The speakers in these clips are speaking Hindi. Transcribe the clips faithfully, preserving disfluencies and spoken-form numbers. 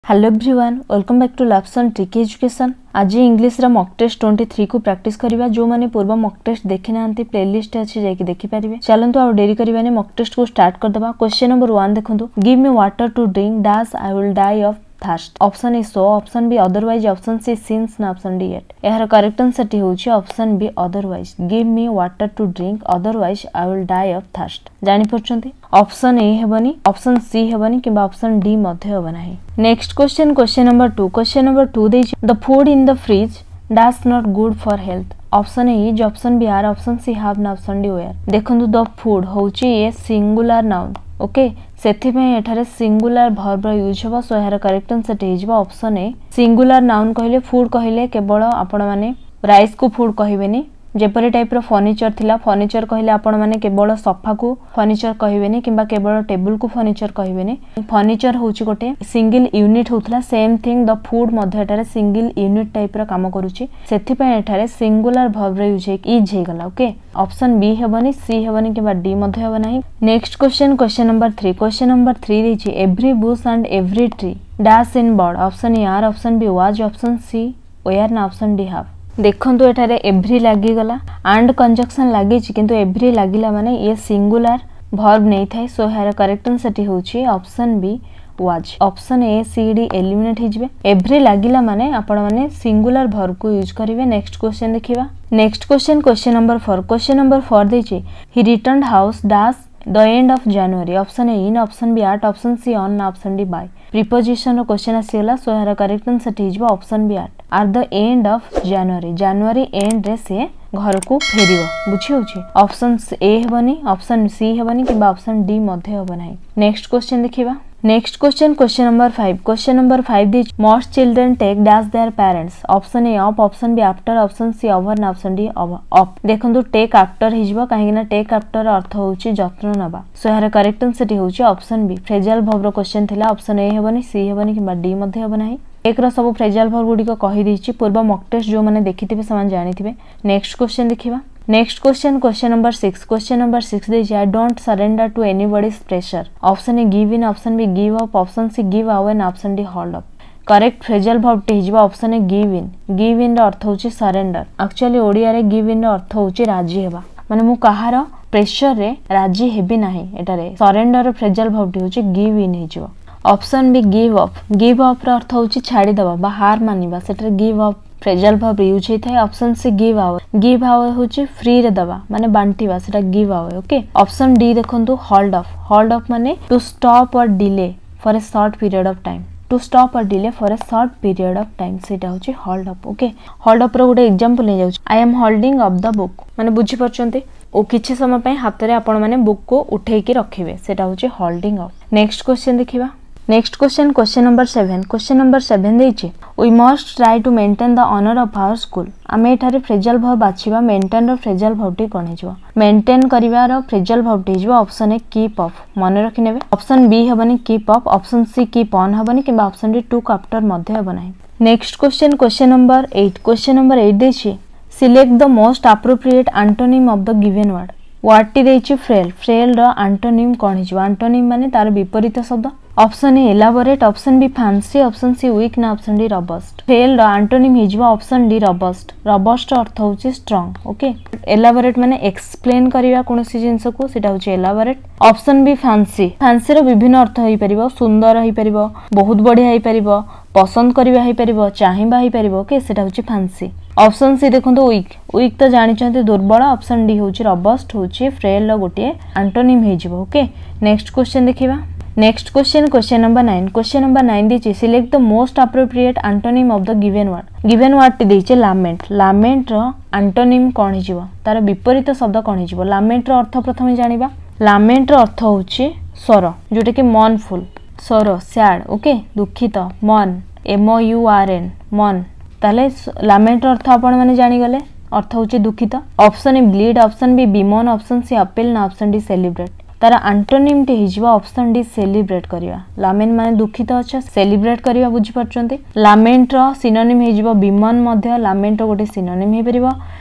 Hello everyone, welcome back to laps on tricky education. आज इंग्लिश रा मॉक टेस्ट तेईस को प्रैक्टिस करिवा। जो माने पूर्व मॉक टेस्ट देखि नांती प्लेलिस्ट अछि जाई कि देखि परिबे। चलंतु आ डेरी करिवाने मॉक टेस्ट को स्टार्ट कर दबा। क्वेश्चन नंबर वन देखंतु, give me water to drink dash I will die of thirst. Option A so, option B otherwise, option C since ना ऑप्शन डी एट। एहार करेक्ट आंसर टी होछि option B otherwise. Give me water to drink otherwise I will die of thirst. जानि पछंती ऑप्शन ए हेबनी, ऑप्शन सी हेबनी किबा ऑप्शन डी मध्ये हेबा नाही। Next question, question number two. क्वेश्चन नंबर टू देछि, the food in the fridge dash not good for health. Option A is, option B are, option C have ना ऑप्शन डी वेयर। देखंतु द फूड होछि ए सिंगुलर नाउन, ओके सेथि पे एठारे सिंगुलर वर्ब यूज होबा। सो एहार करेक्ट आंसर टे हिजबा ऑप्शन ए। सिंगुलर नाउन कहले फूड कहले केवल आपण माने राइस को फूड कहिबेनी। जेपरि टाइप रो फर्निचर थिला, फर्निचर कहले आपण माने केवल सोफा को फर्निचर कहिबेनी किबा केवल टेबल को फर्निचर कहिबेनी। फर्निचर होची गोटे सिंगल यूनिट होतला, सेम थिंग द फूड मध्ये एठारे सिंगल यूनिट टाइप रो काम करूची। सेथि पे एठारे सिंगुलर वर्ब रो यूज इज हे गला, ओके ऑप्शन बी हेबनी, सी हेबनी किबा डी मध्ये हेबा नाही। Next question, question number three. क्वेश्चन नंबर थ्री देछि, every bush and every tree dash in bird. Option A are, option B was, option C were ना ऑप्शन डी हैव। देखंतु एठारे एवरी लागि गला, एंड कंजक्शन लागि छि किंतु एवरी लागिला माने ये सिंगुलर वर्ब नै थाए। सो हेर करेक्ट आंसर टी होछि option B was. Option A C D eliminate हिजबे। एवरी लागिला माने आपण माने सिंगुलर वर्ब को यूज करिवे। नेक्स्ट क्वेश्चन देखिबा। Next question, question number four. Question number four देछि, he returned house dash the end of January. Option A in, option B at, option C on ना ऑप्शन डी बाय। प्रीपोजिशन रो क्वेश्चन आसीला। सो हेर करेक्ट आंसर टी हिजबा ऑप्शन बी एट, आर द एंड ऑफ जनवरी। जनवरी एंड रे से घर को फेरिबो, बुझी होछि। ऑप्शन ए हेबनी, ऑप्शन सी हेबनी किबा ऑप्शन डी मध्ये हेबो नाही। नेक्स्ट क्वेश्चन देखिबा। Next question, question number five. Question number five दी, most children take dash their parents. Option A up, option B after, option C over ना ऑप्शन डी अप। देखंतु टेक आफ्टर हिजबो काहे ना टेक आफ्टर अर्थ होछि जत्न नबा। सो एहार करेक्ट आंसर टी होछि ऑप्शन बी। फ्रेजल वर्ब रो क्वेश्चन थिला, ऑप्शन ए हेबनी, सी हेबनी किबा डी मध्ये हेबो नाही। एक रो सब फ्रेजल वर्ब गुडी को कहि दिछि, पूर्व मॉक टेस्ट जो माने देखिथिबे समान जानिथिबे। नेक्स्ट क्वेश्चन देखिबा। Next question, question number six. Question number six देछि, I don't surrender to anybody's pressure. Option A give in, option B give up, option C give away ना option D hold up. Correct phrasal verb टे हिजबा option A give in. Give in रो अर्थ होछि सरेंडर। एक्चुअली ओडिया रे गिव इन रो अर्थ होछि राजी हेबा, माने मु कहार प्रेशर रे राजी हेबी नाही। एटारे सरेंडर रो फ्रेजल वर्ब टे होछि गिव इन हिजबो। Option B give up. Give up रो अर्थ होछि छाडी दबा बा हार मानिबा, सेटरे give up phrasal verb use होइथाय। Option C give away. Give away होछि फ्री रे दबा माने बांटीबा, सेटा give away, okay. Option D देखंतु होल्ड अप। होल्ड अप माने to stop or delay for a short period of time. To stop or delay for a short period of time, सेटा होछि hold up, okay. Hold up रो गुटे एग्जांपल ले जाउछि, I am holding up the book, माने बुझी परचंती ओ किछि समय पय हाथ रे आपण माने बुक को उठेई के रखिबे, सेटा होछि होल्डिंग अप। नेक्स्ट क्वेश्चन देखिबा। Next question, question number seven. Question number seven देछि, we must try to maintain the honour of our school. आमे एठारे फ्रेजल वर्ब बाछिबा, मेंटेन रो फ्रेजल वर्ब टी कोन हिजबो। मेंटेन करिवार फ्रेजल वर्ब टी हिजबो ऑप्शन ए कीप अप, माने रखि नेबे। ऑप्शन बी हेबनी keep up, option C keep on हेबनी किबा ऑप्शन डी टू आफ्टर मध्ये हेबो नाही। Next question, question number eight. Question number eight देछि, select the most appropriate antonym of the given word. Word टी देछि फ्रेल। फ्रेल रो एंटोनिम कोन हिजबो। एंटोनिम माने तार विपरीत शब्द। Option A elaborate, option B fancy, option C weak ना ऑप्शन डी रोबस्ट। फेल रो एंटोनिम हिजबो ऑप्शन डी रोबस्ट। रोबस्ट अर्थ होछि स्ट्रांग, ओके। एलाबोरेट माने एक्सप्लेन करिवा कोनोसी जिंस को, सेटा होछि elaborate. Option B fancy. Fancy रो विभिन्न अर्थ होई परिबो, सुंदर होई परिबो, बहुत बढ़िया होई परिबो, पसंद करिवा होई परिबो, चाहिबा होई परिबो, ओके सेटा होछि फैंसी। ऑप्शन सी देखंतु वीक। वीक तो जानि छथि दुर्बल। ऑप्शन डी होछि रोबस्ट होछि फ्रेल रो गोटे एंटोनिम हिजबो, ओके। नेक्स्ट क्वेश्चन देखिबा। Next question, question number nine. Question number nine दिछि, select the most appropriate antonym of the given word. Given word टी दिछि लामेंट। लामेंट रो एंटोनिम कोन हिजबो, तार विपरीत शब्द कोन हिजबो। लामेंट रो अर्थ प्रथमे जानिबा। लामेंट रो अर्थ होछि स्वर, जोटा कि मॉर्नफुल, स्वर सैड, ओके दुखित। मन M O you are N मन, ताले लामेंट रो अर्थ आपण माने जानि गले, अर्थ होछि दुखित। Option A bleed, option B bemoan, option C appeal ना ऑप्शन डी सेलिब्रेट। तार एंटोनिम टी हिजबो ऑप्शन डी सेलिब्रेट करिवा। लामेंट माने दुखित अच्छा, सेलिब्रेट करिवा बुझी परचंती। लामेंट रो सिनोनिम हिजबो बिमोन, मध्य लामेंट रो गोटे सिनोनिम हे परिबो।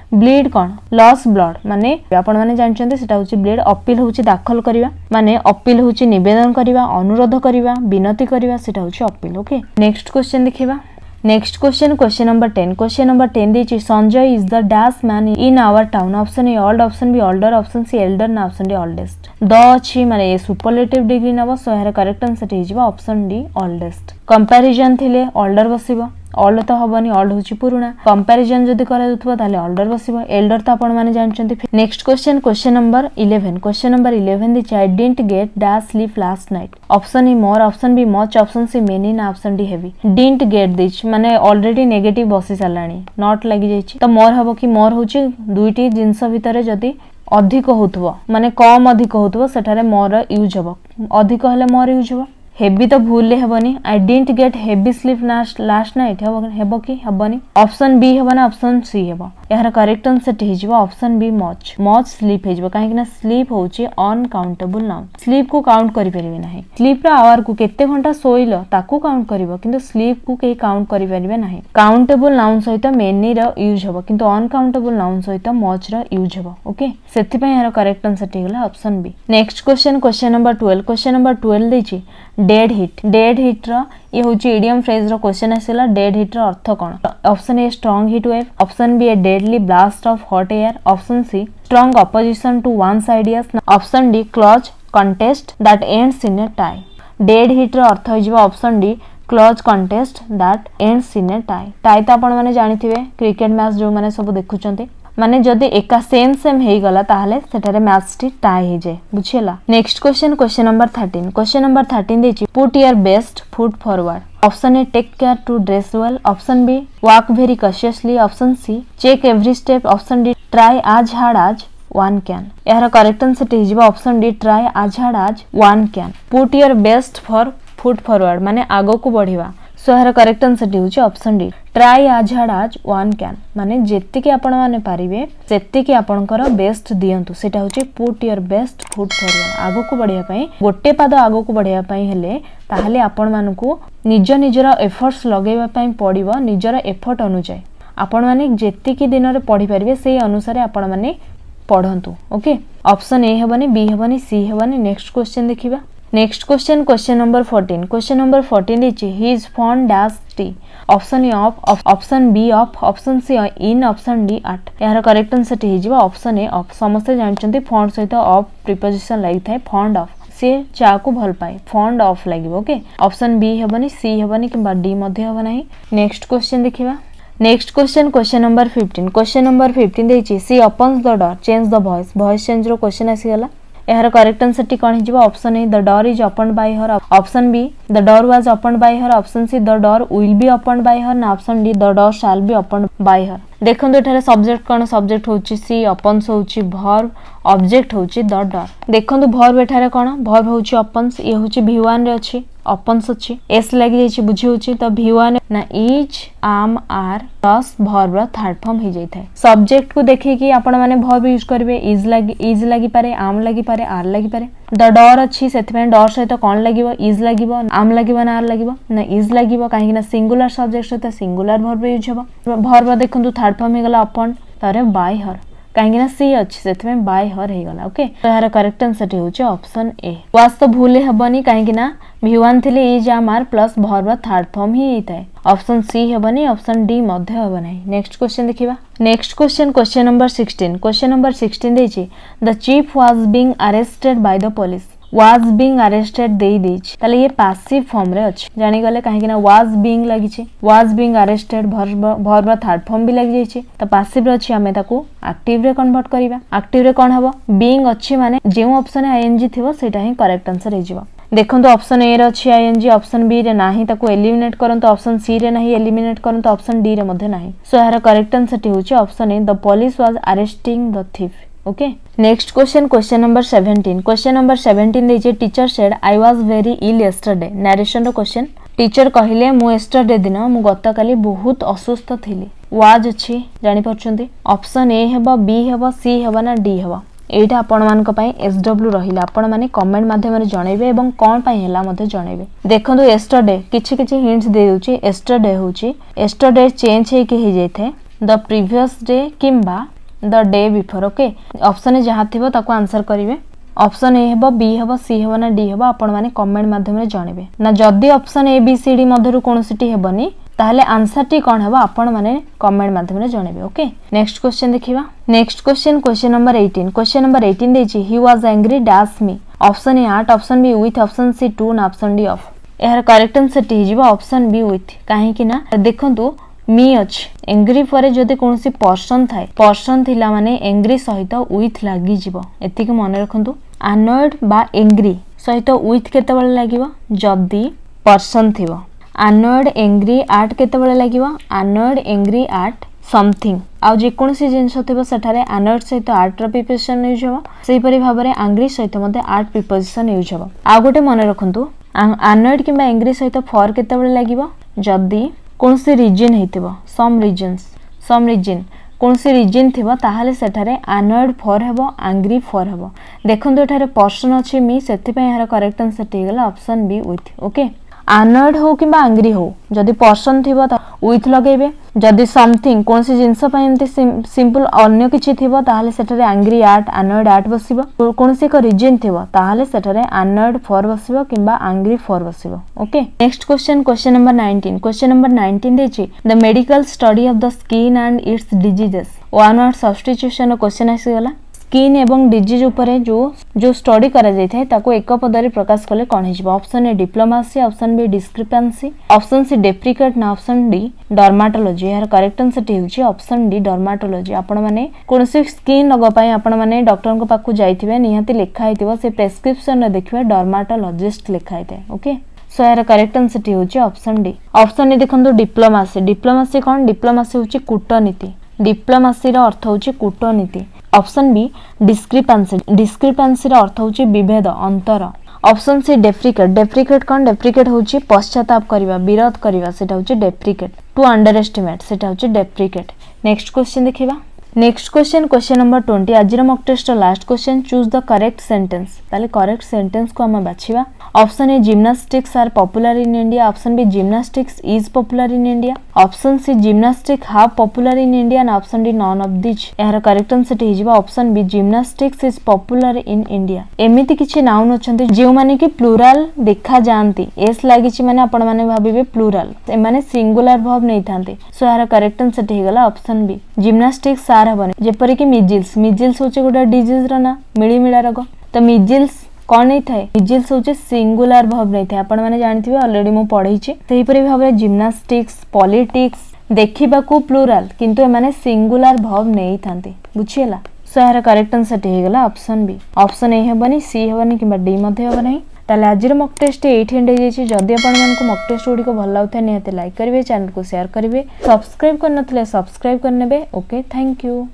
ब्लीड कौन लॉस ब्लड माने आपण माने जानछन्ते सेटा होची ब्लीड अपील होची दाखल करिवा माने अपील होची निवेदन करिवा अनुरोध करिवा विनती करिवा सेटा होची अपील ओके नेक्स्ट क्वेश्चन देखिबा next question question number ten question number ten देछि Sanjay is the dash man in our town option A old option B older option C elder ना ऑप्शन डी ओल्डेस्ट द अछि माने ए सुपरलेटिव डिग्री नबो सो यार करेक्ट आंसर हिजबा ऑप्शन डी ओल्डेस्ट कंपैरिजन थिले ओल्डर बसिबो ओल्ड तो हबनी ओल्ड होची पुराना कंपैरिजन जदी करा दउथबो ताले ओल्डर बसिबो एल्डर तो आपण माने जानछन्ते next question question number eleven question number eleven दिछि I didn't get dash sleep last night option A more option B much option C many ना option D heavy didn't get दिछि माने ऑलरेडी नेगेटिव बसी सलाणी नॉट लागि जाइछि तो मोर हबो कि मोर होची दुईटी जिंस भितरे जदी अधिक होथबो माने कम अधिक होथबो सेठारे मोर यूज हबो अधिक हले मोर यूज हबो हेवी तो भूल हेबनी I didn't get heavy sleep last night हेबो कि हेबनी ऑप्शन बी हेबो ना ऑप्शन सी हेबो यार करेक्ट आंसर हिजबो option B much much sleep हेजबो काहे कि ना स्लीप होची अनकाउंटेबल नाउन स्लीप को काउंट करि परिबे नाही स्लीप रा आवर को केते घंटा सोइलो ताकू काउंट करिवो किंतु स्लीप को के काउंट करि परिबे नाही काउंटेबल नाउन सहित मेनी रा यूज हेबो किंतु अनकाउंटेबल नाउन सहित मच रा यूज हेबो ओके सेति पय यार करेक्ट आंसर हिगला option B next question question number twelve question number twelve देछि डेड हिट डेड हिट रो ये होची इडियम फ्रेज रो क्वेश्चन आसेला डेड हिट रो अर्थ कोन option A strong heat wave option B a deadly blast of hot air option C strong opposition to one's ideas option D close contest that ends in a tie dead heat रो अर्थ होइबो option D close contest that ends in a tie tie तो आपण माने जानिथिबे क्रिकेट मैच जो माने सब देखुचंते माने जदि एका सेम सेम हेई गला ताहले सेटारे मैच टी टाई हे जाय बुझियला next question question number thirteen question number thirteen देछि put your best foot forward option A take care to dress well option B walk very cautiously option C check every step option D try as hard as one can यार करेक्ट आंसर हिजबो option D try as hard as one can put your best for foot forward माने आगो को बढ़िवा सो यार करेक्ट आंसर होची option D try as hard as one can माने जेति के आपण माने पारिबे सेति के आपनकर बेस्ट दियंतु सेटा होची put your best foot forward आगो को बढ़िया पई गोटे पाद आगो को बढ़िया पई हेले ताहले आपण मानकू निज निजर एफर्ट्स लगेबा पई पड़िबो निजर एफर्ट अनुसार आपण माने जेति के दिन रे पढी पारिबे सेही अनुसार आपण माने पढंतु ओके ऑप्शन ए हेबनी बी हेबनी सी हेबनी नेक्स्ट क्वेश्चन देखिबा next question question number fourteen question number fourteen is he is fond dash टी option A of option B off option C in option D at यार करेक्ट आंसर हिजबा ऑप्शन ए ऑफ समस्त जानचंती फॉन्ड सहित ऑफ प्रीपोजिशन लागि थाए फॉन्ड ऑफ से चा को भल पाए फॉन्ड ऑफ लागिबो ओके ऑप्शन बी हेबनी सी हेबनी किबा डी मध्ये हेबा नाही नेक्स्ट क्वेश्चन देखिबा next question question number fifteen question number fifteen देछि she opens the door change the voice voice change रो क्वेश्चन आसी गला यार करेक्ट आंसर टी कोन हिजबो option A the door is opened by her option B the door was opened by her option C the door will be opened by her ना option D the door shall be opened by her देखंतु एठारे सब्जेक्ट कोन सब्जेक्ट होची सी ओपन्स होची वर्ब ऑब्जेक्ट होची द डोर देखंतु वर्ब एठारे कोन वर्ब होची ओपन्स ये होची वी वन रे अछि ओपन्स अछि एस लागि जायछि बुझी होची त वी वन ना is am are plus verb रो थर्ड फॉर्म हे जाय थाए सब्जेक्ट को देखि कि आपण माने वर्ब यूज करबे इज लागि इज लागि पारे आम लागि पारे आर लागि पारे द डोर अछि सेथमे डोर सहित कोन लागिबो इज लागिबो आम लागिबो ना आर लागिबो ना इज लागिबो काहे कि ना सिंगुलर सब्जेक्ट सहित सिंगुलर वर्ब यूज हबो वर्ब देखंतु थर्ड फॉर्म हे गला अपन तारे बाय हर काहेकि ना सी अछि सेथमे बाय हर हे गला ओके तो यार करेक्ट आंसर होची ऑप्शन ए वास तो भूले हेबनी काहेकि ना वी वन थिले is am are plus verb third form ही हेताय ऑप्शन सी हेबनी ऑप्शन डी मध्ये हेबो नाही नेक्स्ट क्वेश्चन देखिबा next question question number sixteen question number sixteen देछि the chief was being arrested by the police was being arrested देई देछि ताले ये पैसिव फॉर्म रे अछि जानि गले काहे कि ना वाज बीइंग लागि छै was being arrested verb verb third form भी लागि जाय छै त पैसिव रे अछि हमें ताको एक्टिव रे कन्वर्ट करिबा एक्टिव रे कोन हबो बीइंग अछि माने जेउ ऑप्शन आईएनजी थिबो सेटा ही करेक्ट आंसर हे जिवो देखंतु ऑप्शन ए रे अछि आईएनजी ऑप्शन बी रे नाही ताको एलिमिनेट करंतु ऑप्शन सी रे नाही एलिमिनेट करंतु ऑप्शन डी रे मध्ये नाही सो यार करेक्ट आंसर होची option A the police was arresting the thief okay next question question number seventeen question number seventeen देछि teacher said I was very ill yesterday narration रो क्वेश्चन टीचर कहिले मु यस्टरडे दिन मु गतकाली बहुत असुस्थ थिली वाज अछि जानि परछंती ऑप्शन ए हेबो बी हेबो सी हेबो ना डी हेबो एटा आपण मानक पई एसडब्ल्यू रहिला आपण माने कमेंट माध्यम रे जणैबे एवं कोन पई हैला मध्ये जणैबे देखंतु यस्टरडे किछि किछि हिंट्स दे दोछि यस्टरडे होछि यस्टरडे चेंज हे कि हे जैथे द प्रीवियस डे किंबा the day before okay option जहाँ थी ताको आंसर करेंगे ऑप्शन ए हेबो बी हेबो सी हेबो ना डी हेबो आपण माने कमेंट माध्यम रे जानबे ना जदी option A B C D मधुर कोनोसीटी हेबनी ताहले आंसर टी कोन हेबो आपण माने कमेंट माध्यम रे जानबे ओके नेक्स्ट क्वेश्चन देखिबा next question question number eighteen question number eighteen देछि he was angry dash me option A at option B with option C to ना ऑप्शन डी ऑफ यार करेक्ट आंसर टी हिजिबा ऑप्शन बी विथ काहे कि ना देखंतु मी अछि एंग्री परे जदि कोनसी पर्सन थाए पर्सन थिला माने एंग्री सहित विथ लागि जिवो एतिके मन रखंतु अनॉयड बा एंग्री सहित विथ केते बेले लागिवो जदि पर्सन थिवो अनॉयड एंग्री एट केते बेले लागिवो अनॉयड एंग्री एट समथिंग आ जे कोनसी जिंस थिबो सेठारे अनॉयड सहित एट र प्रीपोजिशन यूज हो सेही परि भाबरे एंग्री सहित मध्ये एट प्रीपोजिशन यूज हो आ गोटे मन रखंतु अनॉयड किबा एंग्री सहित फॉर केते बेले लागिवो जदि कोनसी रीजन हेतिबो सम रीजन्स सम रीजन कोनसी रीजन थिबो ताहाले सेठारे अनॉयड फॉर हेबो एंग्री फॉर हेबो देखंतु एठारे पर्सन अछि मी सेति पय यार करेक्ट आंसर टी गेला option B with okay annoyed हो किबा एंग्री हो जदि पर्सन थिबो त विथ लगेबे जदि समथिंग कोनसी जिंस पय एंती सिंपल अन्य किछि थिबो ताहाले सेठारे एंग्री एट अनॉयड एट बसिबो कोनसी को रीजन थिबो ताहाले सेठारे अनॉयड फॉर बसिबो किबा एंग्री फॉर बसिबो okay next question question number nineteen question number nineteen देछि the medical study of the skin and its diseases one word substitution question आसी गला स्किन एवं डिजीज उपरे जो जो स्टडी करा जाय थाए ताको एक पदरे प्रकाश कले कोन हिजबो option A diplomacy option B discrepancy option C deprecate ना ऑप्शन डी डर्माटोलॉजी यार करेक्ट आंसर टी होची ऑप्शन डी डर्माटोलॉजी आपण माने कोनसी स्किन रोग पय आपण माने डॉक्टर को पाखु जाइथिबे निहाती लेखा हिथिबो से प्रेस्क्रिप्शन रे देखिबे डर्माटोलॉजिस्ट लेखा हिते ओके सो यार करेक्ट आंसर टी होची ऑप्शन डी ऑप्शन ए देखंतु डिप्लोमेसी डिप्लोमेसी कोन डिप्लोमेसी होची कूटनीति डिप्लोमेसी रो अर्थ होची कूटनीति ऑप्शन बी डिस्क्रिपेंसी डिस्क्रिपेंसी रो अर्थ होची विभेद अंतर ऑप्शन सी डेप्रिकेट डेप्रिकेट कोन डेप्रिकेट होची पश्चाताप करबा विरोध करबा सेटा होची डेप्रिकेट टू अंडर एस्टिमेट सेटा होची डेप्रिकेट नेक्स्ट क्वेश्चन देखिबा next question question number twenty आज mock test last question choose the correct sentence ताले करेक्ट सेंटेंस को हम बाछिबा option A gymnastics are popular in India option B gymnastics is popular in India option C gymnastic have popular in India and option D none of this यार करेक्ट आंसर टी हिजबा option B gymnastics is popular in India एमिति किछि नाउन अछंती जे माने कि प्लूरल देखा जानती एस लागिछि माने आपण माने भाबिबे प्लूरल ए माने सिंगुलर वर्ब नै थांती सो यार करेक्ट आंसर टी हिगला ऑप्शन बी जिम्नास्टिक्स आर हबने जेपरि कि मिजिल्स मिजिल्स होचे गोटा डिजीज रा ना मिळीमिळा रोग तो मिजिल्स कौन नहीं थाए मिजिल्स होचे सिंगुलर वर्ब नहीं थाए आपण माने जानथिबे ऑलरेडी मु पढैछि सेही परि भाबरे जिम्नास्टिक्स पॉलिटिक्स देखिबा को प्लूरल किंतु ए माने सिंगुलर वर्ब नहीं थांती बुझियला सो यार करेक्ट आंसर टी हेगला ऑप्शन बी ऑप्शन ए हेबनी सी हेबनी किबा डी मध्ये हेबा नहीं ताले आज मॉक टेस्ट एट एंड हो जाइए जदि आपण मानको मॉक टेस्ट गुडी को भल लागुता निहाते लाइक करिवे चैनल को शेयर करिवे सब्सक्राइब करनथले सब्सक्राइब करनेबे ओके थैंक यू।